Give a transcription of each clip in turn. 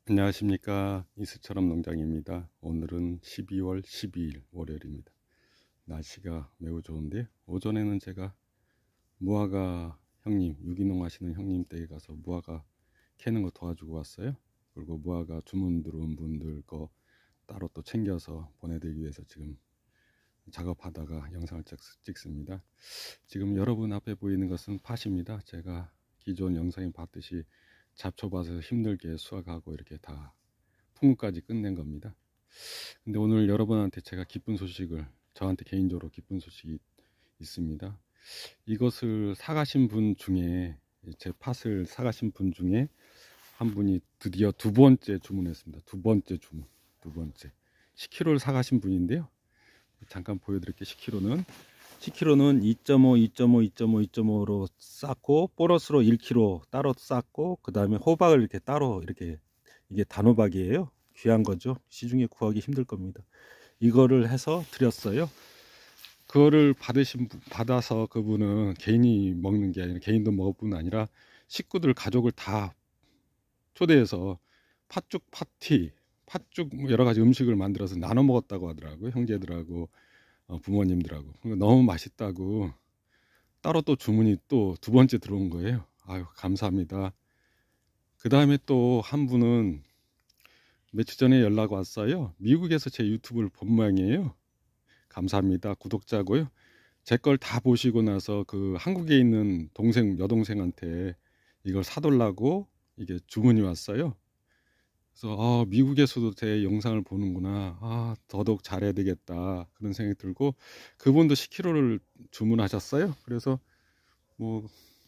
안녕하십니까, 이수처럼 농장입니다. 오늘은 12월 12일 월요일입니다. 날씨가 매우 좋은데 오전에는 제가 무화과 형님, 유기농 하시는 형님 댁에 가서 무화과 캐는 거 도와주고 왔어요. 그리고 무화과 주문 들어온 분들 거 따로 또 챙겨서 보내드리기 위해서 지금 작업하다가 영상을 찍습니다. 지금 여러분 앞에 보이는 것은 팥입니다. 제가 기존 영상에 봤듯이 잡초밭에서 힘들게 수확하고 이렇게 다 풍후까지 끝낸 겁니다. 근데 오늘 여러분한테 제가 기쁜 소식을, 저한테 개인적으로 기쁜 소식이 있습니다. 이것을 사가신 분 중에, 제 팥을 사가신 분 중에 한 분이 드디어 두 번째 주문했습니다. 두 번째 주문, 두 번째 10kg를 사가신 분인데요. 잠깐 보여드릴게요. 10kg는 2.5, 2.5, 2.5, 2.5로 쌓고 보너스로 1kg 따로 쌓고, 그 다음에 호박을 이렇게 따로, 이렇게, 이게 단호박이에요. 귀한 거죠. 시중에 구하기 힘들 겁니다. 이거를 해서 드렸어요. 그거를 받아서 그분은 개인이 먹는 게 아니라, 개인도 먹을 뿐 아니라 식구들, 가족을 다 초대해서 팥죽 파티, 팥죽 여러 가지 음식을 만들어서 나눠 먹었다고 하더라고요. 형제들하고 부모님들하고. 너무 맛있다고 따로 또 주문이 또 두 번째 들어온 거예요. 아유, 감사합니다. 그 다음에 또 한 분은 며칠 전에 연락 왔어요. 미국에서 제 유튜브를 본 모양이에요. 감사합니다. 구독자고요. 제 걸 다 보시고 나서 그 한국에 있는 여동생한테 이걸 사달라고 이게 주문이 왔어요. 그래서 미국에서도 제 영상을 보는구나. 더더욱 잘해야 되겠다. 그런 생각이 들고, 그분도 10kg를 주문하셨어요. 그래서 뭐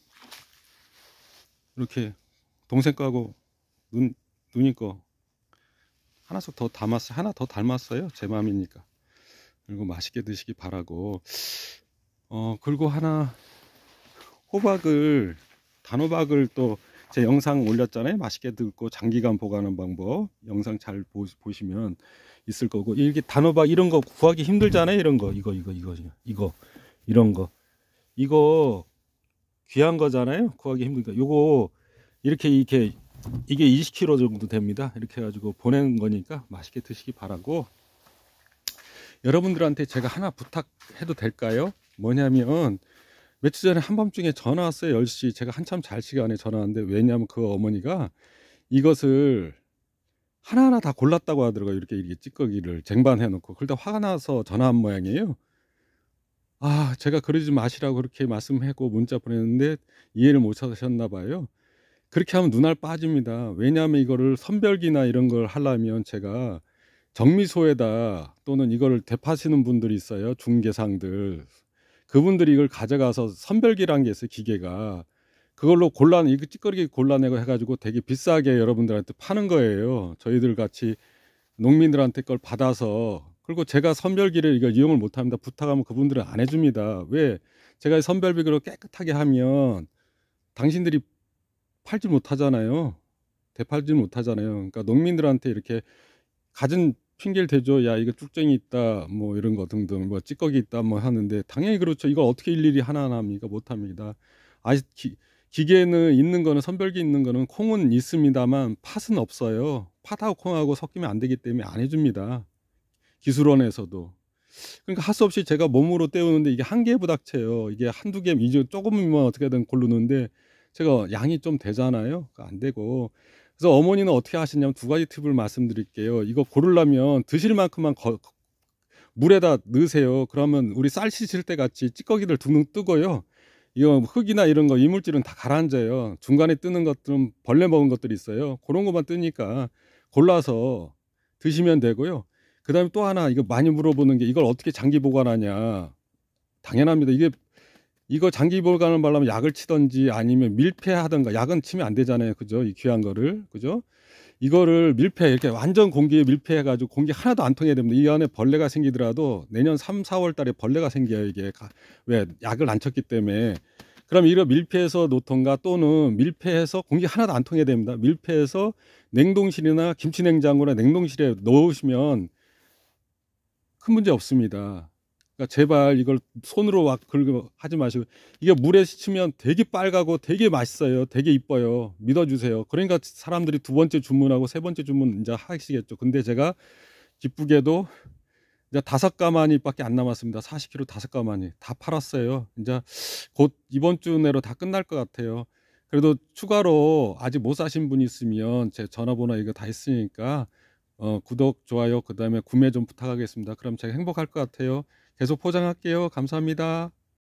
이렇게 동생 거하고 누님 거 하나씩 더 담았어요. 하나 더 닮았어요. 제 마음이니까. 그리고 맛있게 드시기 바라고. 그리고 하나, 단호박을 또 제 영상 올렸잖아요. 맛있게 듣고 장기간 보관하는 방법 영상 잘 보시면 있을 거고, 이게 단호박 이런 거 구하기 힘들잖아요. 이런 거, 이거 이런 거, 이거 귀한 거잖아요. 구하기 힘드니까 요거 이게 20kg 정도 됩니다. 이렇게 해가지고 보낸 거니까 맛있게 드시기 바라고. 여러분들한테 제가 하나 부탁해도 될까요? 뭐냐면, 며칠 전에 한밤중에 전화 왔어요. 10시. 제가 한참 잘 시간에 전화 왔는데, 왜냐면 그 어머니가 이것을 하나하나 다 골랐다고 하더라고요. 이렇게 찌꺼기를 쟁반해 놓고. 그러다 화가 나서 전화한 모양이에요. 제가 그러지 마시라고 그렇게 말씀하고 문자 보냈는데 이해를 못 하셨나 봐요. 그렇게 하면 눈알 빠집니다. 왜냐하면 이거를 선별기나 이런 걸 하려면 제가 정미소에다, 또는 이거를 대파시는 분들이 있어요. 중개상들. 그분들이 이걸 가져가서 선별기라는 게 있어요. 기계가. 그걸로 이거 찌꺼기 골라내고 해가지고 되게 비싸게 여러분들한테 파는 거예요. 저희들 같이 농민들한테 걸 받아서. 그리고 제가 선별기를 이걸 이용을 못합니다. 부탁하면 그분들은 안 해줍니다. 왜? 제가 선별기로 깨끗하게 하면 당신들이 팔지 못하잖아요. 되팔지 못하잖아요. 그러니까 농민들한테 이렇게 갖은 핑계를 대죠. 야, 이거 쭉쟁이 있다, 뭐 이런 거 등등, 뭐 찌꺼기 있다, 뭐 하는데, 당연히 그렇죠. 이걸 어떻게 일일이 하나하나 합니까? 못합니다. 기계는 있는 거는, 선별기 있는 거는 콩은 있습니다만 팥은 없어요. 팥하고 콩하고 섞이면 안 되기 때문에 안 해줍니다. 기술원에서도. 그러니까 할 수 없이 제가 몸으로 때우는데, 이게 한 개 부닥쳐요. 이게 한두 개, 이제 조금이면 어떻게든 고르는데 제가 양이 좀 되잖아요. 안 되고. 그래서 어머니는 어떻게 하시냐면, 두 가지 팁을 말씀드릴게요. 이거 고르려면 드실 만큼만 물에다 넣으세요. 그러면 우리 쌀 씻을 때 같이 찌꺼기들 둥둥 뜨고요. 이거 흙이나 이런 거, 이물질은 다 가라앉아요. 중간에 뜨는 것들은 벌레 먹은 것들이 있어요. 그런 것만 뜨니까 골라서 드시면 되고요. 그 다음에 또 하나, 이거 많이 물어보는 게, 이걸 어떻게 장기 보관하냐. 당연합니다. 이거 장기 보관을 하려면 약을 치든지 아니면 밀폐하든가. 약은 치면 안 되잖아요. 그죠? 이 귀한 거를. 그죠? 이거를 이렇게 완전 공기에 밀폐해가지고 공기 하나도 안 통해야 됩니다. 이 안에 벌레가 생기더라도 내년 3, 4월 달에 벌레가 생겨요. 왜? 약을 안 쳤기 때문에. 그럼 이거 밀폐해서 놓던가, 또는 밀폐해서 공기 하나도 안 통해야 됩니다. 밀폐해서 냉동실이나 김치냉장고나 냉동실에 넣으시면 큰 문제 없습니다. 그러니까 제발 이걸 손으로 막 긁어 하지 마시고, 이게 물에 씻으면 되게 빨갛고 되게 맛있어요. 되게 이뻐요. 믿어주세요. 그러니까 사람들이 두 번째 주문하고 세 번째 주문 이제 하시겠죠. 근데 제가 기쁘게도 이제 5가마니밖에 안 남았습니다. 40kg 5가마니 다 팔았어요. 이제 곧 이번 주 내로 다 끝날 것 같아요. 그래도 추가로 아직 못 사신 분이 있으면 제 전화번호 이거 다 있으니까 구독, 좋아요, 그다음에 구매 좀 부탁하겠습니다. 그럼 제가 행복할 것 같아요. 계속 포장할게요. 감사합니다.